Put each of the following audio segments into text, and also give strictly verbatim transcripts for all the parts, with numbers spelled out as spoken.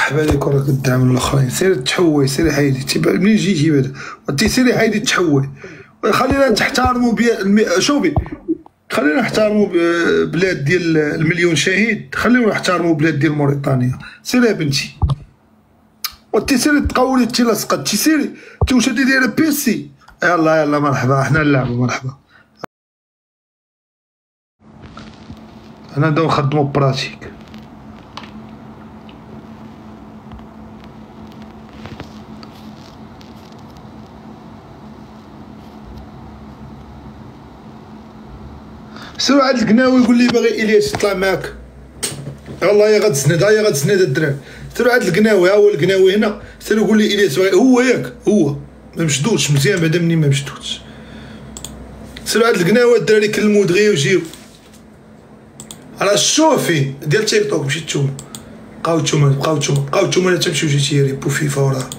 مرحبا عليك وراك الدعم الاخرين. سير تحوي سيري حيدي تبع منين جيتي بعدا انت سيري حيدي تحوي. خلينا نحترموا المي... شوفي خلينا نحترموا بلاد ديال المليون شهيد، خلينا نحترموا بلاد ديال موريتانيا. سيري يا بنتي وانت سيري تقولي انت لاصقتي سيري انت واش هادي دايره بيسي. يلا يلا مرحبا حنا نلعبوا مرحبا. انا نبداو نخدموا براتيك. سيرو عاد القناوي يقول لي باغي الياس يطلع معاك. يلاه يا غتسند ها يا غتسند الدراري. سيرو عاد القناوي ها هو القناوي هنا. سيرو قول لي الياس هو ياك هو ما مشدودش مزيان بعدا مني ما مشدودش. سيرو عاد القناوي الدراري كلموا دغيا وجيو. راه الشوفي ديال تيك توك مشيت نتوما بقاو نتوما بقاو نتوما بقاو نتوما تمشيو جي تيريبو فيفا وراه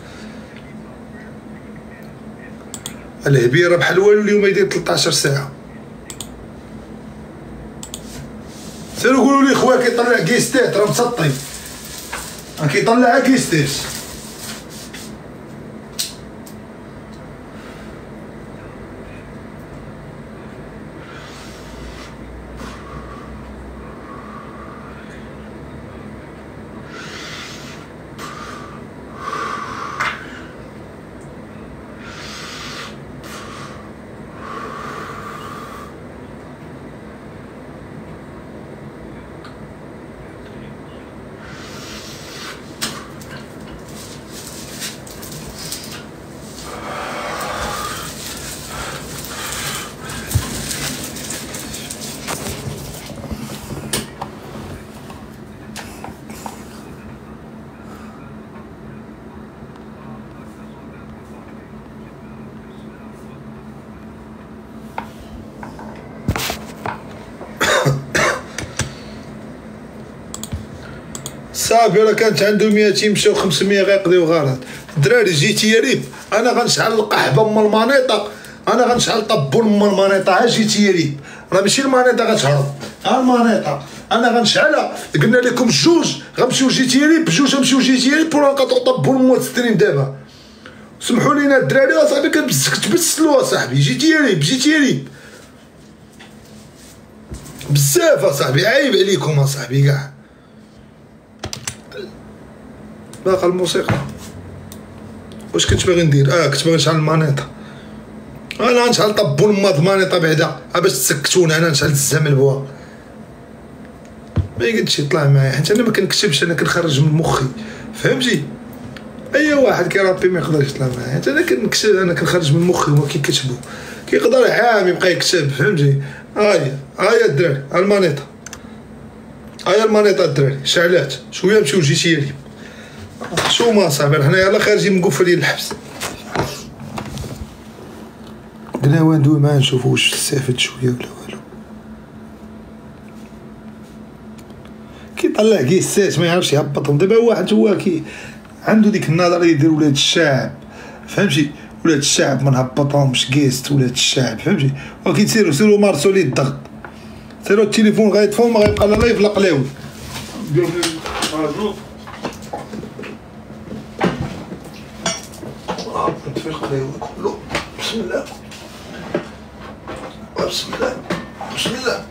الهبيره بحال والو اليوم يدير ثلاثطاش ساعه. سيرو قولوا لي خويا كيطلع كيستات راه مسطي راه كيطلع كيستات. صافي راه كانت عنده مية يمشيو خمسمية غيقضيو غلط. الدراري جيتي يا ريب انا غنشعل القحبه ام المانيطه، انا غنشعل طبون ام المانيطه. ها جيتي يا ريب راه ماشي المانيطه غتهرب، ها المانيطه انا غنشعلها. قلنا لكم جوج غنمشيو جيتي يا ريب بجوج غنمشيو جيتي يا ريب ونقطعو طبون ام سترين دابا. سمحوا لينا الدراري اصاحبي كنبزك تبسلوا اصاحبي. جيتي يا ريب جيتي يا ريب بزاف اصاحبي عيب عليكم اصاحبي كاع. باقا الموسيقى واش كنت باغي ندير؟ اه كنت باغي نشعل المانيطه. انا غنشعل طبون ماض مانيطه بعدا باش تسكتونا. انا نشعل الزام البوا ما يقدش يطلع معايا حيت انا ما كنكتبش، انا كنخرج من مخي فهمتي. اي واحد كيرابي ما يقدرش يطلع معايا حيت انا كنكتب، انا كنخرج من مخي وما كيكتبوا. كيقدر عام يبقى يكتب فهمتي. هاهي هاهي الدراري المانيطه هاهي المانيطه الدراري شعلات شويه نمشيو جيتي ريب. شو ما صاحبي حنا يلاه خارجين من قفه ديال الحبس. قلنا ندوي معاه نشوفو واش استافد شويه ولا والو. كيطلع كيسات ما يعرفش يهبطهم. دابا واحد هو كي عنده ديك النظريه يدير ولاد الشعب فهمتي. ولاد الشعب ما نهبطهمش كيست ولاد الشعب فهمتي. ولكن سيرو سيرو مارسوا ليه الضغط. سيرو التليفون غيطفو ما غيبقى لا لايف لا قلاوي. في القلاوي كلو. بسم الله بسم الله بسم الله.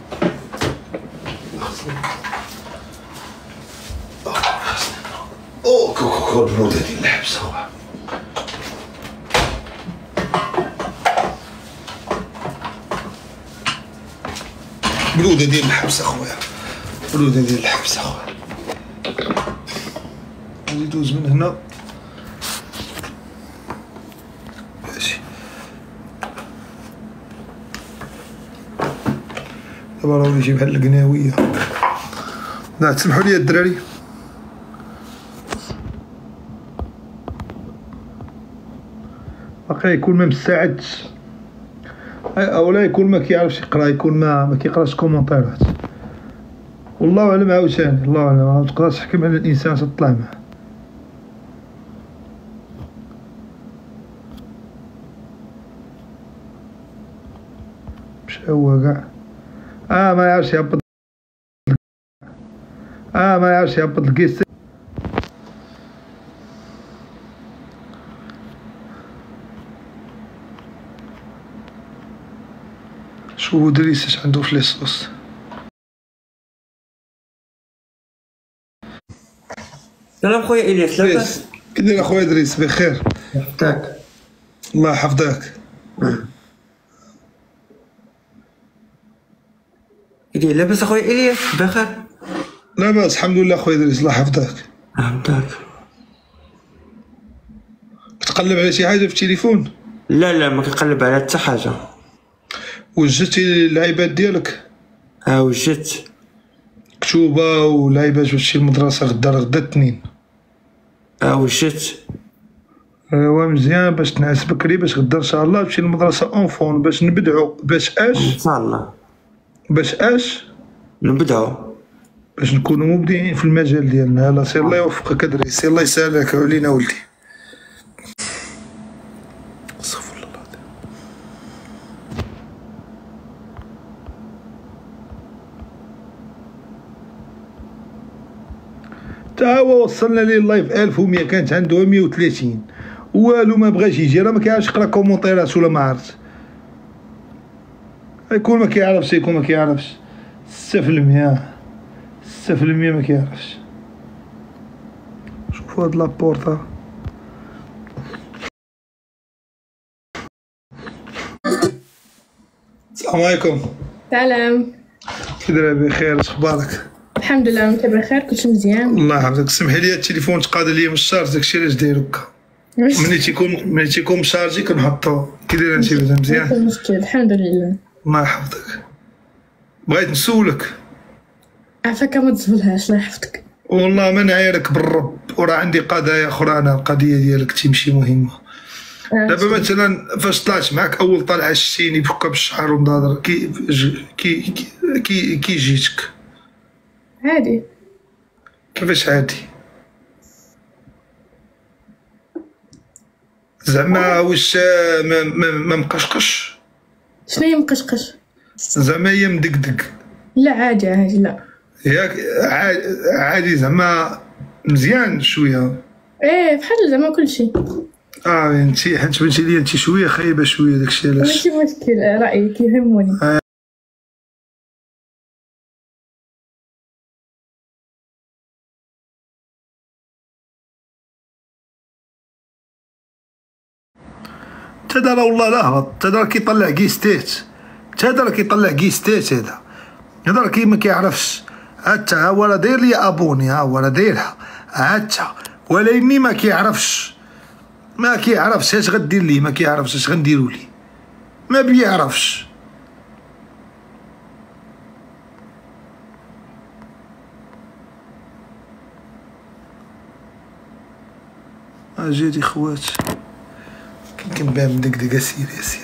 او كوكو كو البنوده ديال الحبس اخويا. بلوده ديال الحبس اخويا بلوده ديال الحبس اخويا. غادي ندوز من هنا دابا راه يجي بحال القناويه. لا تسمحوا لي الدراري باقي يكون ما مساعدش اولا يكون ما كيعرفش يقرا، يكون ما ما كيقراش كومونتيرات. والله اعلم عاوتاني الله اعلم ما تقدرش تحكم على الانسان تطلع معاه. مشى هو كاع اه ما يعرفش يهبط اه ما يعرفش يهبط الكيس. شوفو دريس اش عندو في ليصوص. سلام خويا الياس، لاباس؟ كي داير اخويا دريس؟ بخير يحفظك. الله يحفظك. كي داير؟ لاباس اخويا الياس؟ بخير لاباس الحمد لله اخويا دريس، الله يحفظك. يحفظك. كتقلب على شي حاجه في التليفون؟ لا لا ما كنقلب على حتى حاجه. وجدتي اللعيبات ديالك؟ ها وجدت كتوبه ولعيبات باش تمشي للمدرسه غدا غدا الاثنين. ها وجدت. ايوا مزيان باش تنعس بكري باش غدا ان شاء الله تمشي للمدرسه اونفون باش نبدعو. باش اش؟ ان شاء الله. باش اش؟ نبداو. باش نكونوا مبدعين في المجال ديالنا. يلاه سي الله يوفقك ادريس، الله يسهلك علينا ولدي. استغفر الله العظيم. تا هو وصلنا ليه اللايف ألف ومية، كانت عنده مية وثلاثين، والو ما بغاش يجي، راه ما كيعرفش يقرا كومونتيرات ولا ما عرفت. يكون ما كيعرفش يكون ما كيعرفش ستة في المية ستة في المية ما كيعرفش. شوفوا هاد لابورطا. السلام عليكم. سلام. كي داير؟ بخير، اش اخبارك؟ الحمد لله، انت بخير؟ كلشي مزيان؟ الله يحفظك. سمحي لي التليفون تقاد ليا من الشارج، داكشي علاش داير هكا. ملي تيكون ملي تيكون مشارجي كنحطو. كي داير انت؟ مزيان؟ ماشي مشكل، الحمد لله. الله يحفظك. بغيت نسولك. عافاك ما تزبلهاش، الله يحفظك. والله ما نعايرك بالرب، وراه عندي قضايا اخرى. انا القضيه ديالك تيمشي مهمه. دابا مثلا فاش طلعت معاك اول طلعه شتيني بحكا بالشعر ومناظر، كي كي كي كي جيتك؟ عادي. كيفاش عادي؟ زعما واش ما ما, ما مقشقش؟ شنو هي مقشقش؟ زعما هي مدقدق؟ لا عادي عادي. لا ياك عادي زعما مزيان شويه. ايه بحال زعما كلشي. اه انت حيت بنتي لي انت شويه خايبه شويه، داكشي علاش. ماشي مشكل، رايك يهمني. آه. تدرى والله لا هبط، تدرى كيطلع كيستيت، تدرى كيطلع كيستيت. هذا هذا كي ما كيعرفش. حتى ها هو راه داير لي ابوني، ها هو راه دايرها حتى، ولكني ما كيعرفش ما كيعرفش اش غدير لي، ما كيعرفش اش غنديرو لي، ما بيعرفش. اجيتي خوات كنبان مدقدق. اسيري اسيري.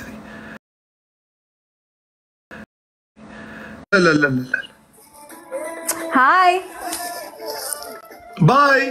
لا لا لا لا. هاي باي.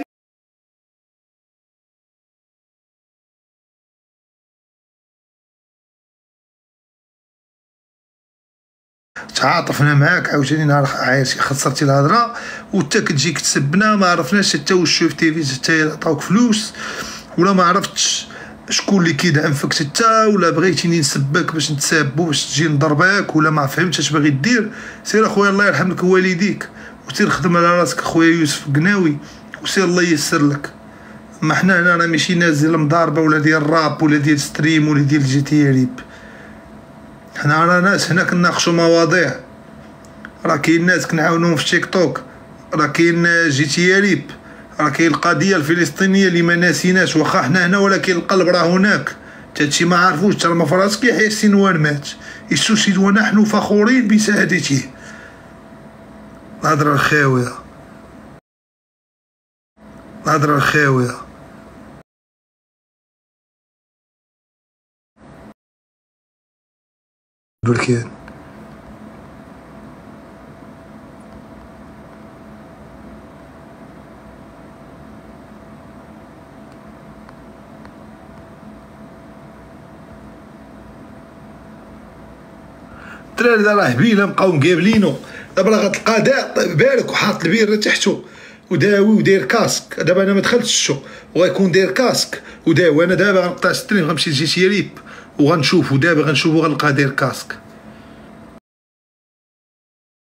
تعاطفنا معاك عاوتاني نهار عايش خسرتي الهضره، وانت كتجيك تسبنا ما عرفناش حتى واش شوف تيفي حتى عطاوك فلوس ولا ما عرفتش شكون اللي كيدعم فيك حتى، ولا بغيتيني نسبك باش نتسابو باش تجي نضربك، ولا ما فهمتش اش باغي دير. سير اخويا الله يرحم لك والديك وسير خدم على راسك اخويا يوسف قناوي، وسير الله ييسر لك. ما حنا هنا راه ماشي ناس ديال المضاربه ولا ديال الراب ولا ديال ستريم ولا ديال جي تي ريب. حنا راه ناس هنا كناقشوا مواضيع. راه كاين ناس كنعاونوهم في تيك توك، راه كاين جي تي ريب، راه كاين القضيه الفلسطينيه اللي ما ناسيناش، واخا حنا هنا ولكن القلب راه هناك. هادشي ما عارفوش. ترى ما فراسك يحيى السنوار مات، استشهد ونحن فخورين بشهادته. الهضره الخاويه، الهضره الخاويه. بركان الدراري دا راه هبيله بقاو مقابلينو. دابا راه غتلقى دا بارك وحاط البيره تحتو وداوي وداير كاسك. دابا انا ما دخلتش الشو وغيكون داير كاسك وداوي. انا دابا غنقطع ستريم غنمشي لجي تي ريب وغنشوفو. دابا غنشوفو غنلقاه داير كاسك.